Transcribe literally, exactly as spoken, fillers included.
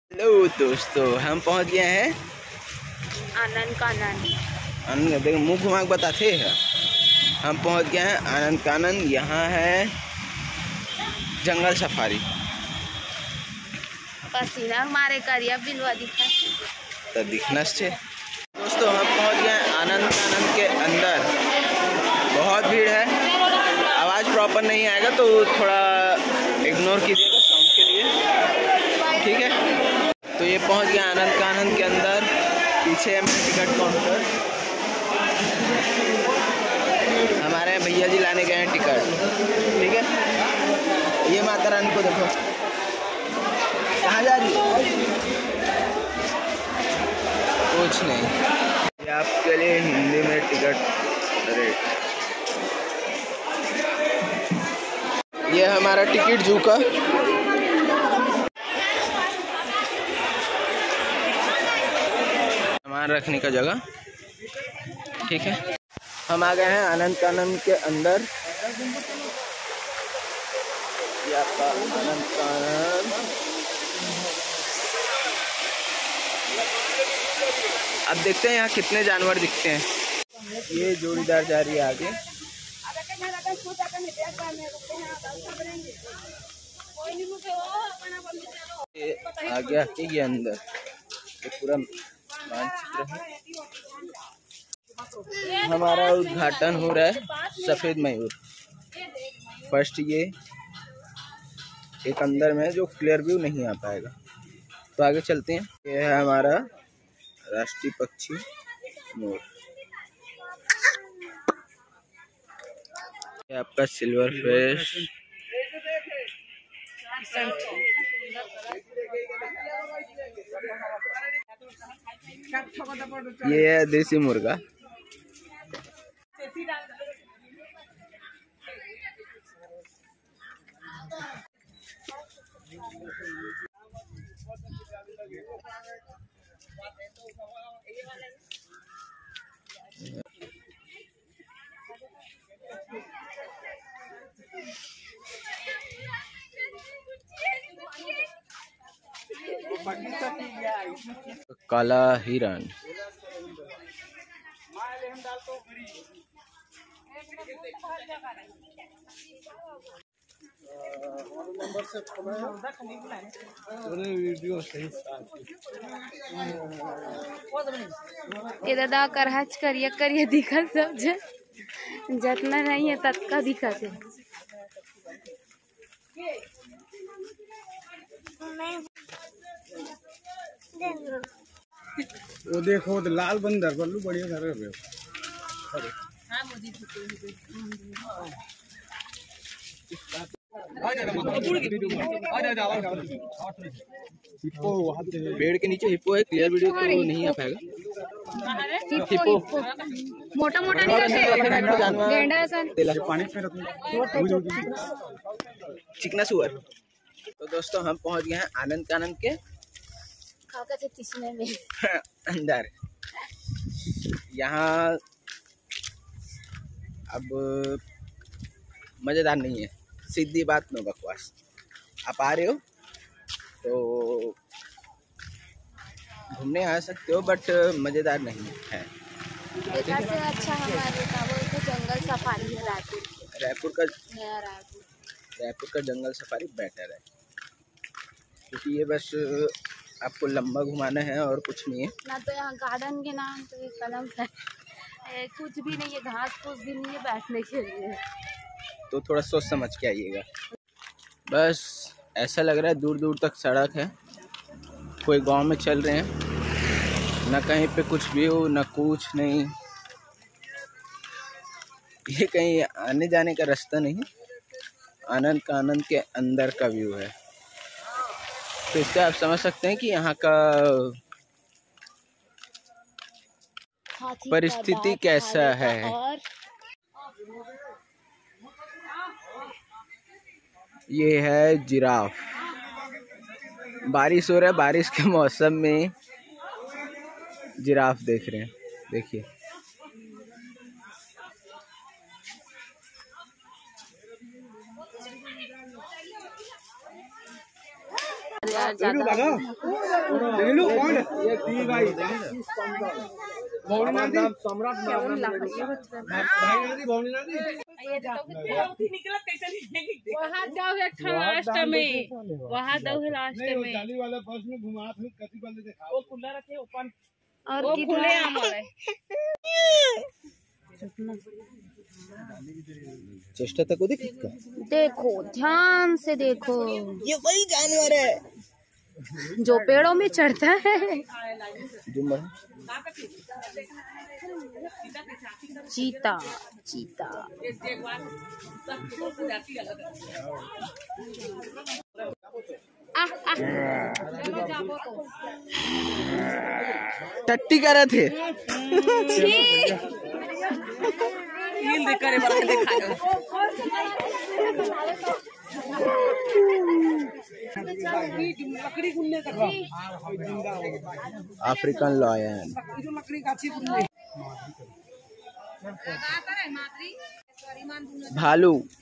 Hello दोस्तों, हम पहुंच गए हैं आनंद कानन। आनंद देखो मुँह घुमा के बताते हैं। हम पहुंच गए हैं आनंद कानन। यहाँ है जंगल सफारी। पसीना मारे करिया बिलवा दिखा तो दिखना से दोस्तों, हम पहुंच गए हैं आनंद कानन के अंदर। बहुत भीड़ है, आवाज़ प्रॉपर नहीं आएगा तो थोड़ा इग्नोर कीजिएगा साउंड के लिए, ठीक है। तो ये पहुंच गया आनंद कानन के अंदर। पीछे है मेरा टिकट काउंटर। हमारे भैया जी लाने गए हैं टिकट, ठीक है। ये माता रानी को देखो, कहाँ जा रही है? कुछ नहीं, ये आपके लिए हिंदी में टिकट रेट। ये हमारा टिकट जू का। सामान रखने का जगह, ठीक है। हम आ गए हैं आनंद कानन के अंदर। ये आपका आनंद कानन। अब देखते हैं यहाँ कितने जानवर दिखते हैं। ये जोड़ीदार जा रही है आगे। ये आगे आके ये अंदर ये पूरा मानचित्र है। हमारा उद्घाटन हो रहा है सफेद मयूर। फर्स्ट ये एक अंदर में जो क्लियर व्यू नहीं आ पाएगा, तो आगे चलते हैं। ये है हमारा राष्ट्रीय पक्षी मोर। ये आपका सिल्वर फिश। ये है देसी मुर्गा। काला हिरण। ये दादा करहच करिया करिया दिखा सब जितना नहीं है तत्का दिखा से। वो देखो तो लाल बंदर बल्लू बढ़िया घर है। पेड़ के नीचे हिप्पो है। क्लियर वीडियो तो नहीं आ पाएगा। हिप्पो मोटा मोटा जानवर पानी चिकना सुअर। तो दोस्तों, हम पहुंच गए हैं आनंद कानन के अंदर। यहाँ अब मज़ेदार नहीं है, सीधी बात, नो बकवास। आप आ रहे हो तो घूमने आ सकते हो, बट मज़ेदार नहीं है। देखा से अच्छा हमारे का वो तो जंगल सफारी है रायपुर। रायपुर का रायपुर रायपुर का जंगल सफारी बेटर है, क्योंकि ये बस आपको लंबा घुमाना है और कुछ नहीं है ना। तो यहाँ गार्डन के नाम तो एक कलम है, कुछ भी नहीं है, घास फूस भी नहीं है बैठने के लिए। तो थोड़ा सोच समझ के आइएगा। बस ऐसा लग रहा है दूर दूर तक सड़क है, कोई गांव में चल रहे हैं, ना कहीं पे कुछ व्यू ना कुछ नहीं। ये कहीं आने जाने का रास्ता नहीं, आनंद कानन के अंदर का व्यू है। तो इससे आप समझ सकते हैं कि यहाँ का परिस्थिति कैसा है। और ये है जिराफ। बारिश हो रहा है, बारिश के मौसम में जिराफ देख रहे हैं, देखिए। ज्यादा वहाँ जाओ एक लास्ट में, वहाँ जाओ लास्ट में और खुले आम वाले चेष्टा तक देख देखो ध्यान से देखो, ये वही जानवर है जो पेड़ों में चढ़ता है। चीता चीता टट्टी कर रहे थे। अफ्रीकन लॉयन, भालू,